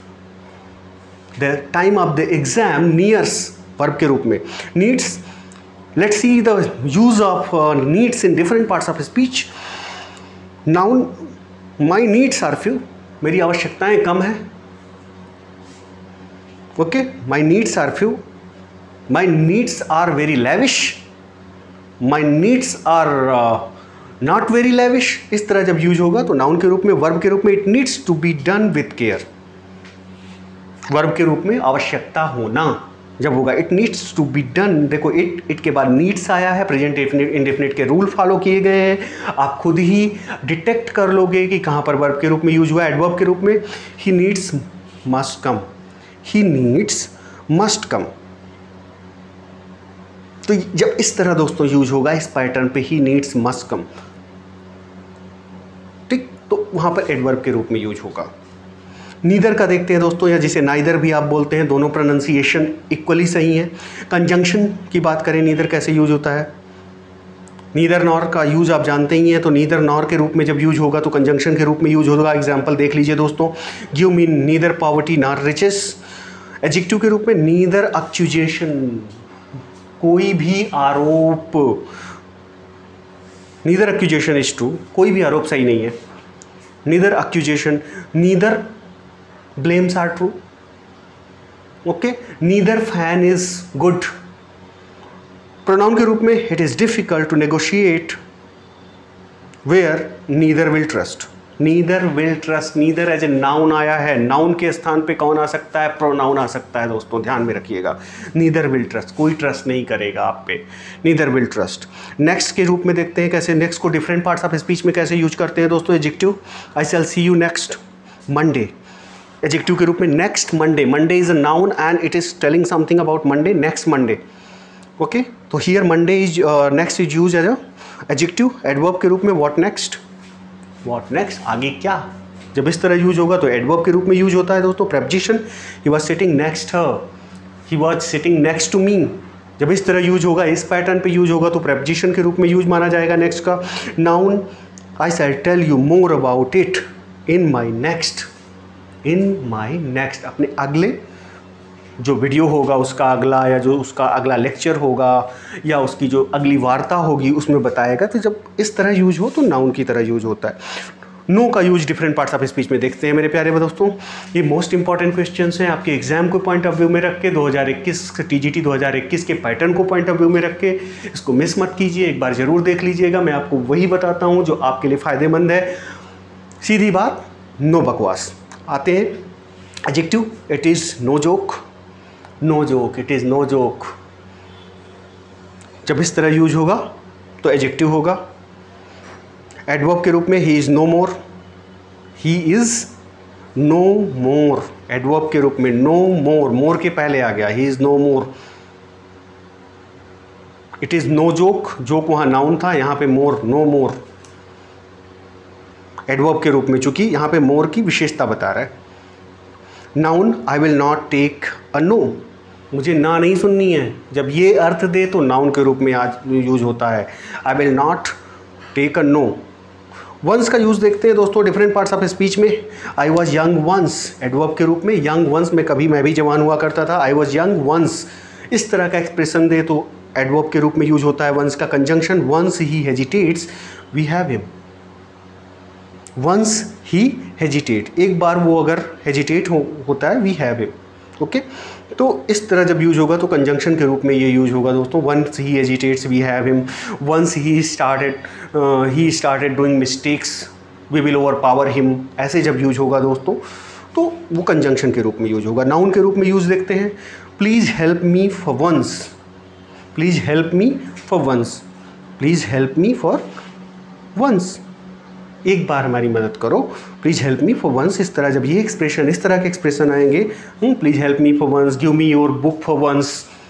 the time of the exam nears, verb के रूप में। Needs, let's see the use of uh, needs in different parts of speech. Noun, my needs are few, मेरी आवश्यकताएं कम हैं, okay, my needs are few, my needs are very lavish, my needs are uh, not very lavish, इस तरह जब use होगा तो noun के रूप में। वर्ब के रूप में, it needs to be done with care, verb के रूप में आवश्यकता होना जब होगा, it needs to be done, देखो इट इट के बाद नीड्स आया है, प्रेजेंट इंडेफिनिट के रूल फॉलो किए गए हैं, आप खुद ही डिटेक्ट कर लोगे कि कहाँ पर वर्ब के रूप में यूज हुआ। एडवर्ब के रूप में, he needs must come, he needs must come, तो जब इस तरह दोस्तों यूज होगा इस पैटर्न पे, ही नीड्स मस्ट कम, ठीक, तो वहाँ पर एडवर्ब के रूप में यूज होगा। नीदर का देखते हैं दोस्तों, या जिसे नाइदर भी आप बोलते हैं, दोनों प्रोनाउंसिएशन इक्वली सही है। कंजंक्शन की बात करें, नीदर कैसे यूज होता है। नीदर नॉर का यूज आप जानते ही हैं, तो नीदर नॉर के रूप में जब यूज होगा तो कंजंक्शन के रूप में यूज होगा। एग्जांपल देख लीजिए दोस्तों, give me neither poverty nor riches. Adjective के रूप में, नीदर एक्यूजेशन, कोई भी आरोप, नीदर एक्यूजेशन इज ट्रू, कोई भी आरोप सही नहीं है। Neither accusation, neither blames are true, okay, neither fan is good। Pronoun के रूप में, it is difficult to negotiate where neither will trust, neither will trust, neither as a noun आया है, नाउन के स्थान पे कौन आ सकता है, प्रोनाउन आ सकता है दोस्तों, ध्यान में रखिएगा। नीदर विल ट्रस्ट, कोई ट्रस्ट नहीं करेगा आप पे, नीदर विल ट्रस्ट। नेक्स्ट के रूप में देखते हैं कैसे नेक्स्ट को डिफरेंट पार्ट्स ऑफ स्पीच में कैसे यूज करते हैं दोस्तों। Adjective, I shall see you next Monday, adjective के रूप में next Monday, Monday is a noun and it is telling something about Monday, next Monday. Okay, तो here Monday is next is use as a adjective. Adverb के रूप में what next, what next, आगे क्या, जब इस तरह यूज होगा तो एडवर्ब के रूप में यूज होता है दोस्तों। Preposition, he was sitting next her, he was sitting next to me, जब इस तरह यूज होगा, इस पैटर्न पे यूज होगा तो प्रेपोजिशन के रूप में यूज माना जाएगा नेक्स्ट का। Noun, I shall tell you more about it in my next, in my next, अपने अगले जो वीडियो होगा उसका अगला, या जो उसका अगला लेक्चर होगा, या उसकी जो अगली वार्ता होगी उसमें बताएगा। तो जब इस तरह यूज हो तो नाउन की तरह यूज होता है। नो का use different parts of speech में देखते हैं मेरे प्यारे दोस्तों। ये मोस्ट इंपॉर्टेंट क्वेश्चंस हैं आपके एग्जाम को पॉइंट ऑफ व्यू में रख के, दो हज़ार इक्कीस टीजीटी दो हज़ार इक्कीस के पैटर्न को पॉइंट ऑफ व्यू में रख के इसको मिस मत कीजिए, एक बार ज़रूर देख लीजिएगा। मैं आपको वही बताता हूँ जो आपके लिए फ़ायदेमंद है। सीधी बात, नो बकवास। आते हैं adjective, it is no joke, no joke, it is no joke, जब इस तरह यूज होगा तो एडजेक्टिव होगा। एडवर्ब के रूप में he is no more, he is no more, adverb के रूप में नो मोर, मोर के पहले आ गया, he is no more. It is no joke, joke वहाँ नाउन था, यहाँ पे मोर, नो मोर एडवर्ब के रूप में, चूंकि यहाँ पे मोर की विशेषता बता रहा है। Noun, I will not take a no, मुझे ना नहीं सुननी है, जब ये अर्थ दे तो नाउन के रूप में आज यूज होता है। I will not take a no. Once का यूज़ देखते हैं दोस्तों डिफरेंट पार्ट्स ऑफ स्पीच में। I was young once, adverb के रूप में, यंग वंस में कभी मैं भी जवान हुआ करता था, आई वॉज यंग वंस, इस तरह का एक्सप्रेशन दे तो एडवर्ब के रूप में यूज होता है। वंस का conjunction, once he hesitates we have him, once he hesitate, एक बार वो अगर हेजिटेट हो, होता है वी हैव हिम। ओके, तो इस तरह जब यूज होगा तो कंजंक्शन के रूप में ये यूज होगा दोस्तों। Once he hesitates we have him, once he started he started doing mistakes we will overpower him, ऐसे जब यूज होगा दोस्तों तो वो कंजंक्शन के रूप में यूज होगा। नाउन के रूप में यूज देखते हैं, please help me for once, please help me for once, please help me for once, एक बार हमारी मदद करो, please help me for once. इस तरह जब ये एक्सप्रेशन, इस तरह के एक्सप्रेशन आएंगे, please help me for once, give me your book for once,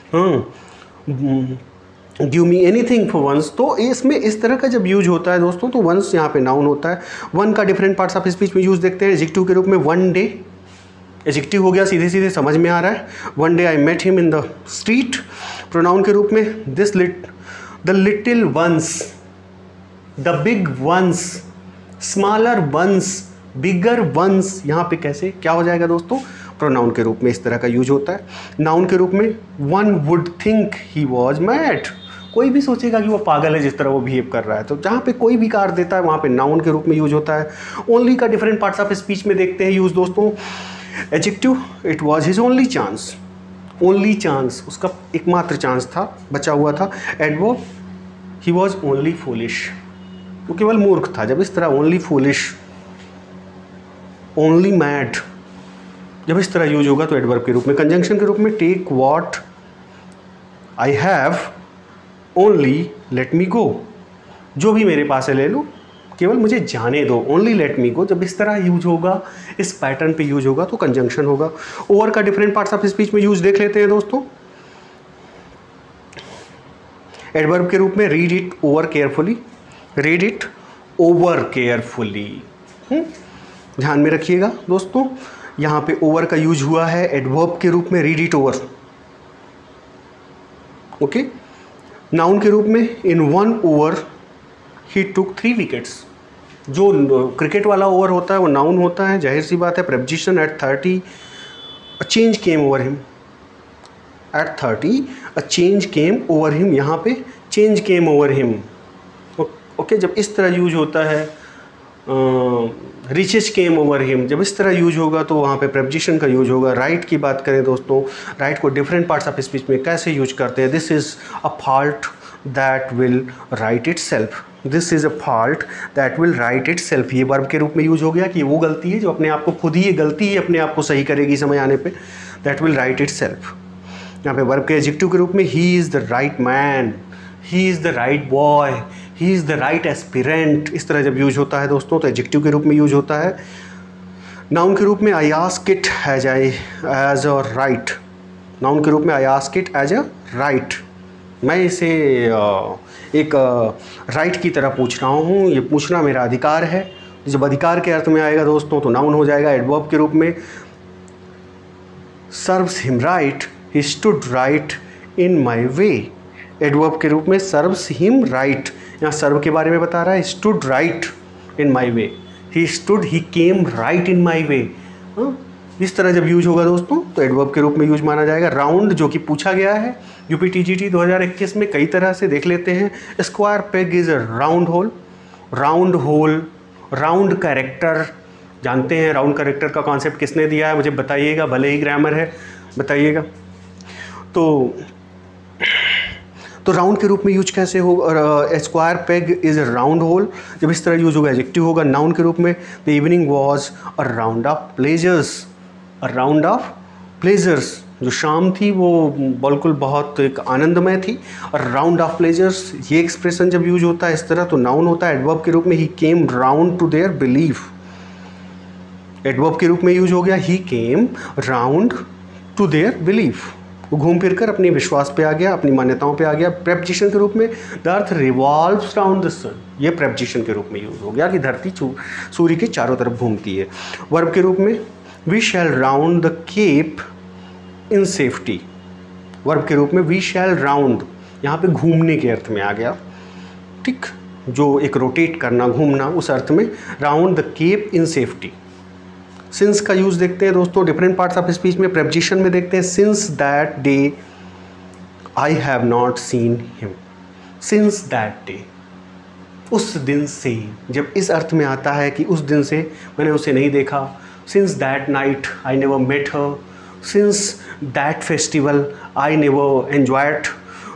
give me anything for once, तो इसमें इस तरह का जब यूज होता है दोस्तों तो वंस यहाँ पे नाउन होता है। वन का डिफरेंट पार्ट्स ऑफ स्पीच में यूज देखते हैं। एडजेक्टिव के रूप में वन डे, एडजेक्टिव हो गया, सीधे सीधे समझ में आ रहा है। One day I met him in the street. Pronoun के रूप में this lit, the little ones, the big ones, smaller ones, bigger ones, यहाँ पे कैसे क्या हो जाएगा दोस्तों, प्रोनाउन के रूप में इस तरह का यूज होता है। नाउन के रूप में one would think he was mad, कोई भी सोचेगा कि वो पागल है जिस तरह वो बिहेव कर रहा है। तो जहाँ पे कोई भी कार देता है वहाँ पे नाउन के रूप में यूज होता है। ओनली का डिफरेंट पार्ट्स ऑफ स्पीच में देखते हैं यूज दोस्तों। Adjective, it was his only chance, only chance, उसका एकमात्र चांस था, बचा हुआ था। Adverb, he was only foolish, वो केवल मूर्ख था। जब इस तरह ओनली फूलिश, ओनली मैड, जब इस तरह यूज होगा तो एडवर्ब के रूप में। कंजंक्शन के रूप में take what I have, only let me go, जो भी मेरे पास है ले लो, केवल मुझे जाने दो, ओनली लेट मी गो, जब इस तरह यूज होगा, इस पैटर्न पे यूज होगा तो कंजंक्शन होगा। ओवर का डिफरेंट पार्ट्स ऑफ स्पीच में यूज देख लेते हैं दोस्तों। एडवर्ब के रूप में read it over carefully, read it over carefully, ध्यान में रखिएगा दोस्तों, यहाँ पे ओवर का यूज हुआ है एडवर्ब के रूप में, read it over. Okay, noun के रूप में in one over he took three wickets, जो क्रिकेट वाला ओवर होता है वो नाउन होता है, जाहिर सी बात है। Preposition, at thirty a change came over him, at thirty a change came over him, यहाँ पे change came over him. Okay, जब इस तरह यूज होता है, रिचेज केम ओवर हिम, जब इस तरह यूज होगा तो वहाँ पे प्रेपोजिशन का यूज होगा। राइट की बात करें दोस्तों, राइट को डिफरेंट पार्ट्स ऑफ स्पीच में कैसे यूज करते हैं। This is a fault that will right itself, this is a fault that will right itself. ये वर्ब के रूप में यूज हो गया कि ये वो गलती है जो अपने आप को खुद ही, ये गलती ही अपने आप को सही करेगी समय आने पे। That will right itself. यहाँ पे वर्ब के एडजेक्टिव के रूप में he is the right man, he is the right boy, he is the right aspirant, इस तरह जब यूज होता है दोस्तों तो एडजेक्टिव के रूप में यूज होता है। नाउन के रूप में I ask it as I as a right, noun के रूप में I ask it as a right, मैं इसे एक राइट की तरह पूछ रहा हूँ, ये पूछना मेरा अधिकार है। जब अधिकार के अर्थ में आएगा दोस्तों तो नाउन हो जाएगा। एडवर्ब के रूप में serves him right, he stood right in my way, adverb के रूप में सर्व्स हिम राइट, यहाँ सर्व के बारे में बता रहा है, stood right in my way, he stood he came right in my way. इस तरह जब यूज होगा दोस्तों तो एडवर्ब के रूप में यूज माना जाएगा। राउंड जो कि पूछा गया है यूपी टीजीटी दो हज़ार इक्कीस में कई तरह से देख लेते हैं। Square peg is a round hole, round hole, round character, जानते हैं राउंड कैरेक्टर का कॉन्सेप्ट किसने दिया है मुझे बताइएगा, भले ही ग्रामर है बताइएगा। तो तो राउंड के रूप में यूज कैसे होगा? Square peg is a round hole, जब इस तरह यूज होगा एडजेक्टिव होगा। नाउन के रूप में the evening was a round of pleasures, a round of pleasures, जो शाम थी वो बिल्कुल बहुत एक आनंदमय थी। और राउंड ऑफ प्लेजर्स, ये एक्सप्रेशन जब यूज होता है इस तरह तो नाउन होता है। एडवर्ब के रूप में he came round to their belief, adverb के रूप में यूज हो गया he came round to their belief, वो घूम फिर कर अपने विश्वास पे आ गया, अपनी मान्यताओं पे आ गया। प्रेपोजिशन के रूप में the earth revolves round the sun, ये प्रेपोजिशन के रूप में यूज हो गया कि धरती सूर्य के चारों तरफ घूमती है। वर्ब के रूप में we shall round the cape in safety, verb के रूप में वी शैल राउंड, यहाँ पे घूमने के अर्थ में आ गया, ठीक, जो एक रोटेट करना, घूमना, उस अर्थ में round the cape in safety. Since का यूज देखते हैं दोस्तों डिफरेंट पार्ट्स ऑफ स्पीच में। प्रेपोजिशन में देखते हैं since that day I have not seen him, since that day, उस दिन से, जब इस अर्थ में आता है कि उस दिन से मैंने उसे नहीं देखा। Since that night I never met her, since that festival I never enjoyed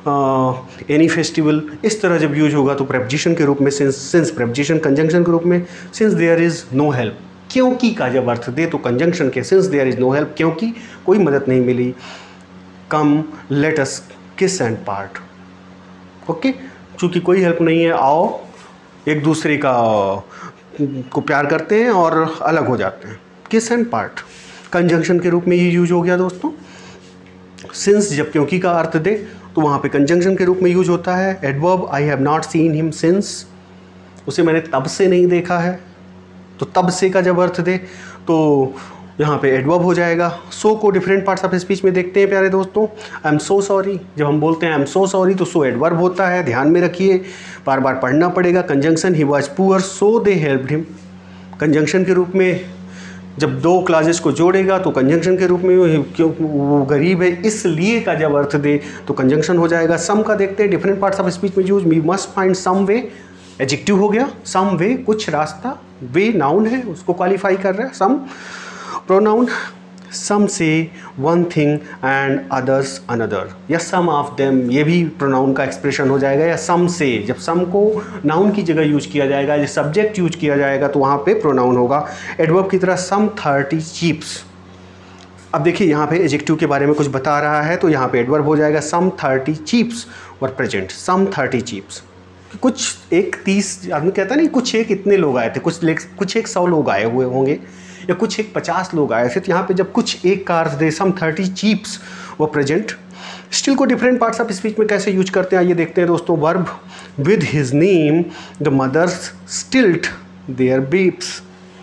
any festival, इस तरह जब यूज होगा तो प्रेपोजिशन के रूप में सिंस, सिंस प्रेपोजिशन। कंजंक्शन के रूप में since there is no help, क्योंकि का जब अर्थ दे तो कंजंक्शन के since there is no help, क्योंकि कोई मदद नहीं मिली। कम लेट अस किस एंड पार्ट, ओके, चूँकि कोई हेल्प नहीं है आओ एक दूसरे का को प्यार करते हैं और अलग हो जाते हैं, किस एंड पार्ट। कंजंक्शन के रूप में ये यूज हो गया दोस्तों। सिंस जब क्योंकि का अर्थ दे तो वहाँ पे कंजंक्शन के रूप में यूज होता है। Adverb I have not seen him since, उसे मैंने तब से नहीं देखा है, तो तब से का जब अर्थ दे तो यहाँ पे एडवर्ब हो जाएगा। सो को डिफरेंट पार्ट्स ऑफ स्पीच में देखते हैं प्यारे दोस्तों। आई एम सो सॉरी, जब हम बोलते हैं आई एम सो सॉरी तो सो एडवर्ब होता है, ध्यान में रखिए, बार बार पढ़ना पड़ेगा। Conjunction he was poor so they helped him, conjunction के रूप में जब दो क्लासेस को जोड़ेगा तो कंजंक्शन के रूप में, क्यों वो गरीब है इसलिए का जब अर्थ दे तो कंजंक्शन हो जाएगा। सम का देखते हैं डिफरेंट पार्ट्स ऑफ स्पीच में use. We must find some way, adjective हो गया, सम वे कुछ रास्ता, वे नाउन है उसको क्वालिफाई कर रहा है। सम pronoun, some say one thing and others another, या सम ऑफ देम, ये भी प्रोनाउन का एक्सप्रेशन हो जाएगा। या सम से, जब सम को नाउन की जगह यूज किया जाएगा, जब सब्जेक्ट यूज किया जाएगा तो वहाँ पे प्रोनाउन होगा। एडवर्ब की तरह सम थर्टी चीप्स, अब देखिए यहाँ पे एडजेक्टिव के बारे में कुछ बता रहा है तो यहाँ पे एडवर्ब हो जाएगा some thirty chips were present, some thirty chips, कुछ एक तीस आदमी कहता नहीं, कुछ एक इतने लोग आए थे, कुछ कुछ एक सौ लोग आए हुए होंगे या कुछ एक पचास लोग आए थे, तो यहाँ पे जब कुछ एक का अर्थ दे सम थर्टी चीप्स वो प्रेजेंट। स्टिल को डिफरेंट पार्ट्स ऑफ स्पीच में कैसे यूज करते हैं ये देखते हैं दोस्तों। Verb with his name the mothers stilled their babes,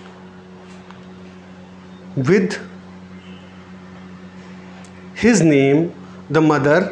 with his name the mother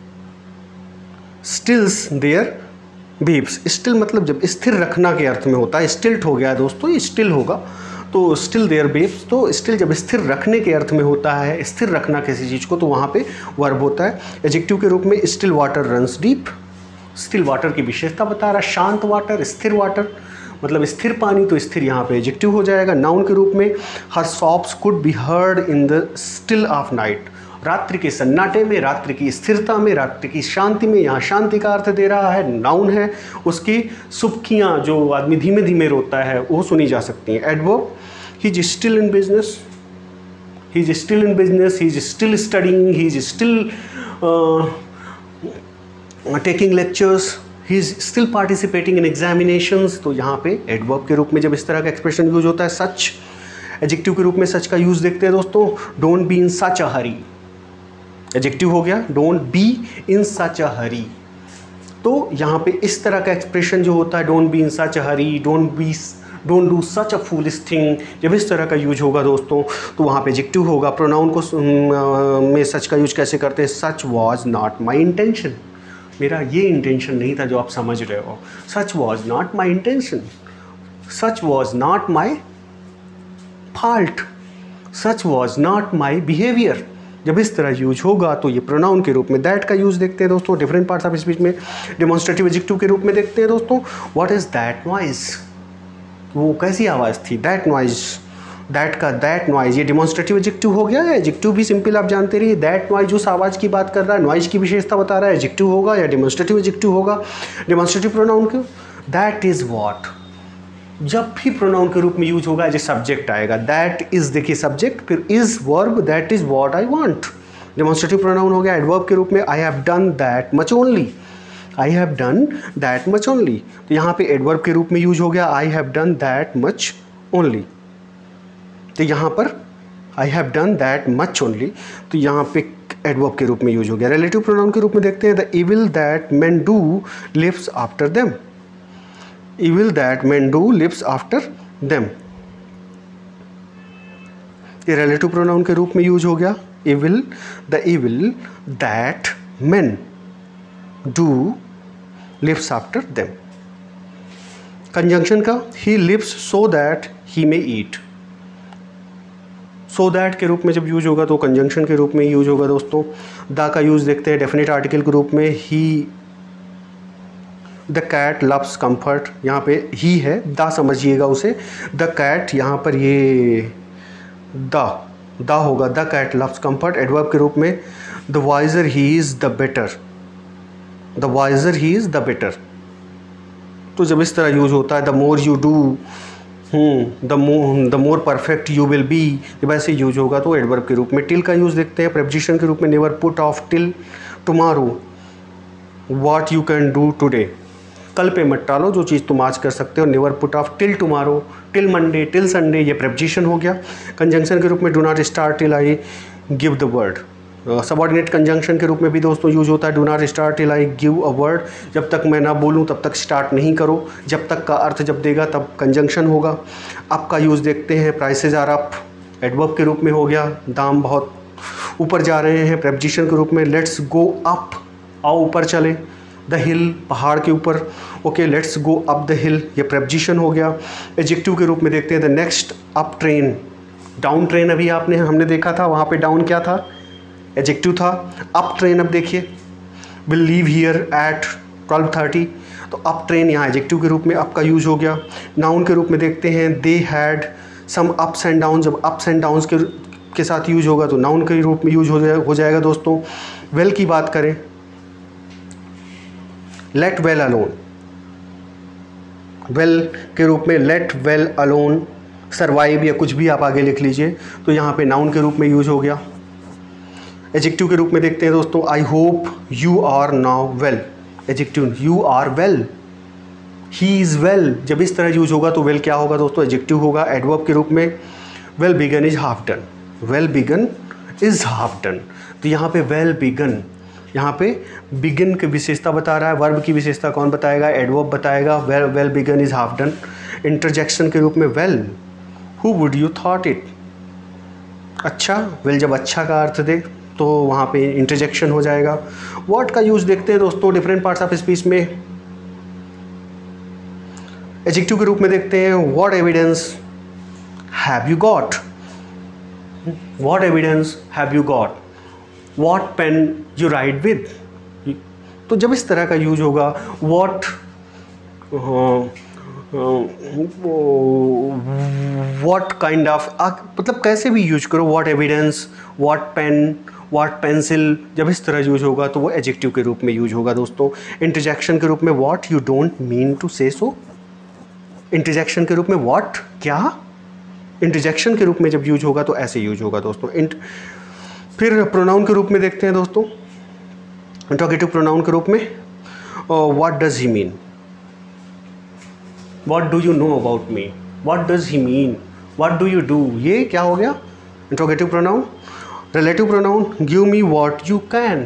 stills their babes. Still मतलब जब स्थिर रखना के अर्थ में होता है, स्टिल्ट हो गया दोस्तों, ये स्टिल होगा तो स्टिल देयर बेब्स, तो स्टिल जब स्थिर रखने के अर्थ में होता है, स्थिर रखना किसी चीज़ को, तो वहाँ पे वर्ब होता है। एडजेक्टिव के रूप में still water runs deep, still water की विशेषता बता रहा, शांत वाटर, स्थिर वाटर मतलब स्थिर पानी, तो स्थिर यहाँ पे एडजेक्टिव हो जाएगा। नाउन के रूप में her sobs could be heard in the still of night, रात्रि के सन्नाटे में, रात्रि की स्थिरता में, रात्रि की शांति में। यहाँ शांति का अर्थ दे रहा है, नाउन है। उसकी सुबकियाँ, जो आदमी धीमे धीमे रोता है, वो सुनी जा सकती हैं। Adverb, he is still in business, he is still in business, he is still studying, he is still taking lectures, he is still participating in examinations. तो यहाँ पे एडवर्ब के रूप में जब इस तरह का एक्सप्रेशन यूज होता है, सच। एडजेक्टिव के रूप में सच का यूज देखते हैं दोस्तों, don't be in such a hurry. Adjective हो गया, don't be in such a हरी। तो यहाँ पे इस तरह का एक्सप्रेशन जो होता है, don't be in such a hurry, don't be don't do such a foolish thing, जब इस तरह का यूज होगा दोस्तों तो वहाँ पे एडजेक्टिव होगा। प्रोनाउन को में सच का यूज कैसे करते हैं, such was not my intention, मेरा ये इंटेंशन नहीं था जो आप समझ रहे हो। Such was not my intention, such was not my fault, such was not my behaviour. जब इस तरह यूज होगा तो ये प्रोनाउन के रूप में दैट का यूज देखते हैं दोस्तों। डिफरेंट पार्ट्स ऑफ स्पीच में डेमोन्स्ट्रेटिव एडजेक्टिव के रूप में देखते हैं दोस्तों। व्हाट इज दैट नॉइज, वो कैसी आवाज़ थी, दैट नॉइज, दैट का दैट नॉइज, ये डेमोन्स्ट्रेटिव एडजेक्टिव हो गया है। एडजेक्टिव भी सिंपल आप जानते रहिए, दैट नॉइज उस आवाज़ की बात कर रहा है, नॉइज की विशेषता बता रहा है, एडजेक्टिव होगा या डेमोन्स्ट्रेटिव एडजेक्टिव होगा। डेमोन्स्ट्रेटिव प्रोनाउन के दैट इज व्हाट, जब भी प्रोनाउन के रूप में यूज होगा एज ए सब्जेक्ट आएगा। दैट इज देखिए सब्जेक्ट, फिर is verb, that is what I want. Demonstrative pronoun हो गया एडवर्ब के रूप में, I have done that much only, I have done that much only. तो यहाँ पे एडवर्ब के रूप में यूज हो गया, I have done that much only. तो यहाँ पर I have done that much only, तो यहाँ पे एडवर्ब के रूप में यूज हो गया। रिलेटिव प्रोनाउन के रूप में देखते हैं, the evil that men do lives after them, evil that men do lives after them। ये relative pronoun के रूप में यूज हो गया, evil, the evil that men do lives after them। Conjunction का, he lives so that he may eat, so that के रूप में जब यूज होगा तो कंजंक्शन के रूप में यूज होगा दोस्तों। द का यूज देखते हैं डेफिनेट आर्टिकल के रूप में, he the cat loves comfort, यहाँ पे ही है, द समझिएगा उसे। द कैट यहाँ पर ये द द होगा, the cat loves comfort. Adverb के रूप में, the wiser he is the better, the wiser he is the better. तो जब इस तरह यूज होता है, the more you do, the more the more perfect you will be, जब ऐसे यूज होगा तो एडवर्ब के रूप में। टिल का यूज देखते हैं प्रेपोजिशन के रूप में, never put off till tomorrow what you can do today, कल पे मत टालो जो चीज़ तुम आज कर सकते हो। Never put off till tomorrow, till Monday, till Sunday, ये प्रेपोजिशन हो गया। कंजंक्शन के रूप में, do not start till I give the word. Subordinate conjunction के रूप में भी दोस्तों यूज होता है, do not start till I give a word, जब तक मैं ना बोलूँ तब तक स्टार्ट नहीं करो। जब तक का अर्थ जब देगा तब कंजंक्शन होगा। अप का यूज़ देखते हैं, प्राइसेज आर अप, एडवर्ब के रूप में हो गया, दाम बहुत ऊपर जा रहे हैं। प्रेपोजिशन के रूप में, लेट्स गो अप, आओ ऊपर चले। द हिल, पहाड़ के ऊपर, okay let's go up the hill, ये प्रेपोजिशन हो गया। एडजेक्टिव के रूप में देखते हैं, the next up train, down train अभी आपने हमने देखा था, वहाँ पे डाउन क्या था, एडजेक्टिव था। अप ट्रेन अब देखिए, will leave here at twelve thirty, तो अप ट्रेन यहाँ एडजेक्टिव के रूप में अप का यूज हो गया। नाउन के रूप में देखते हैं, they had some ups and down, जब अप्स एंड डाउन्स के के साथ यूज होगा तो नाउन के रूप में यूज हो जाए हो जाएगा दोस्तों। वेल की बात करें, लेट वेल अलोन, वेल के रूप में लेट वेल अलोन, सर्वाइव या कुछ भी आप आगे लिख लीजिए, तो यहाँ पे नाउन के रूप में यूज हो गया। एडजेक्टिव के रूप में देखते हैं दोस्तों, I hope you are now well, adjective you are well, he is well, जब इस तरह यूज होगा तो वेल क्या होगा दोस्तों, एडजेक्टिव होगा। एडवर्ब के रूप में, well begun is half done, well begun is half done, तो यहाँ पे वेल बिगन, यहाँ पे बिगिन की विशेषता बता रहा है, वर्ब की विशेषता कौन बताएगा, एडवर्ब बताएगा। Well well begun is half done. Interjection के रूप में, well who would you thought it, अच्छा, वेल जब अच्छा का अर्थ दे तो वहाँ पे इंटरजेक्शन हो जाएगा। व्हाट का यूज़ देखते हैं दोस्तों डिफरेंट पार्ट्स ऑफ स्पीच में। एडजेक्टिव के रूप में देखते हैं, what evidence have you got, what evidence have you got, what pen you write with, तो जब इस तरह का यूज होगा, व्हाट व्हाट काइंड ऑफ, मतलब कैसे भी यूज करो, what evidence, what pen, what pencil, जब इस तरह यूज होगा तो वो एडजेक्टिव के रूप में यूज होगा दोस्तों। इंटरजेक्शन के रूप में what you don't mean to say so, interjection के रूप में व्हाट, क्या, इंटरजेक्शन के रूप में जब यूज होगा तो ऐसे यूज होगा दोस्तों। इंट फिर प्रोनाउन के रूप में देखते हैं दोस्तों, इंट्रोगेटिव प्रोनाउन के रूप में what does he mean, what do you know about me, what does he mean, what do you do, ये क्या हो गया interrogative pronoun. Relative pronoun give me what you can,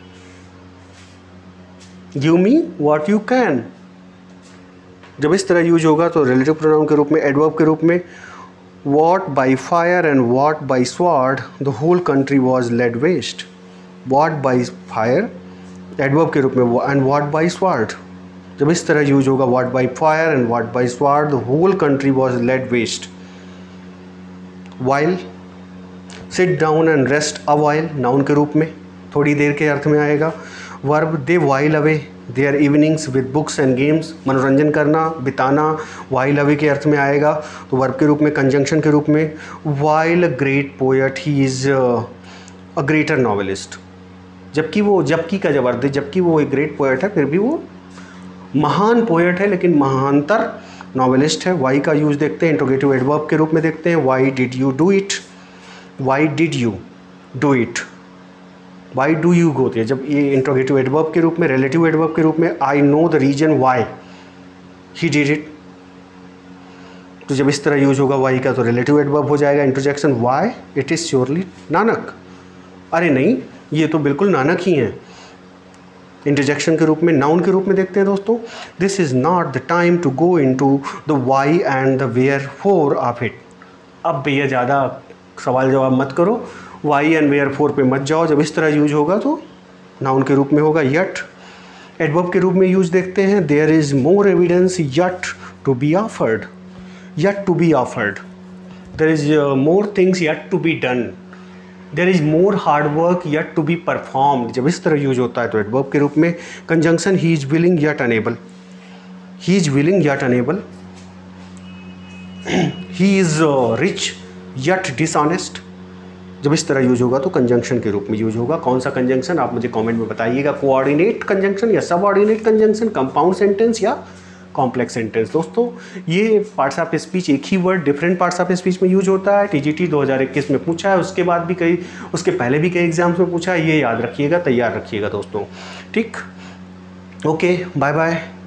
give me what you can, जब इस तरह use होगा तो relative pronoun के रूप में। एडवर्ब के रूप में what by fire and what by sword the whole country was laid waste, what by fire adverb के रूप में and what by sword, जब इस तरह यूज होगा what by fire and what by sword the whole country was laid waste। while sit down and rest a while noun के रूप में थोड़ी देर के अर्थ में आएगा। Verb they while away their evenings with books and games, मनोरंजन करना, बिताना, while away के अर्थ में आएगा तो वर्ब के रूप में। कंजंक्शन के रूप में while a great poet he is a greater novelist, जबकि वो, जबकि का जब अर्थ है, जबकि वो एक ग्रेट पोएट है फिर भी वो महान पोएट है लेकिन महानतर नॉवेलिस्ट है। वाई का यूज देखते हैं इंट्रोगेटिव एडवर्ब के रूप में देखते हैं। Why did you do it, why did you do it, why do you go, जब ये इंट्रोगेटिव एडवर्ब के रूप में। रिलेटिव एडवर्ब के रूप में I know the reason why he did it, तो जब इस तरह यूज होगा वाई का तो रिलेटिव एडवर्ब हो जाएगा। Interjection why it is surely Nanak, अरे नहीं ये तो बिल्कुल नानक ही हैं, इंटरजेक्शन के रूप में। नाउन के रूप में देखते हैं दोस्तों, this is not the time to go in to the why and the wherefore of it, अब भैया ज़्यादा सवाल जवाब मत करो, वाई एंड वेयर फोर पे मत जाओ, जब इस तरह यूज होगा तो नाउन के रूप में होगा। यट एडवर्ब के रूप में यूज देखते हैं, there is more evidence yet to be offered, yet to be offered, there is more things yet to be done, there is more hard work yet to be performed, जब इस तरह use होता है तो adverb के रूप में। Conjunction he is willing yet unable, he is willing yet unable, he is rich yet dishonest, जब इस तरह यूज होगा तो कंजंक्शन के रूप में यूज होगा। कौन सा कंजंक्शन आप मुझे कमेंट में बताइएगा, कोऑर्डिनेट कंजंक्शन या सबऑर्डिनेट कंजंक्शन, कंपाउंड सेंटेंस या कॉम्प्लेक्स सेंटेंस। दोस्तों ये पार्ट्स ऑफ स्पीच एक ही word different parts of speech में यूज होता है। टीजीटी दो हज़ार इक्कीस में पूछा है, उसके बाद भी कई, उसके पहले भी कई एग्जाम्स में पूछा है, ये याद रखिएगा, तैयार रखिएगा दोस्तों। ठीक, ओके, बाय बाय।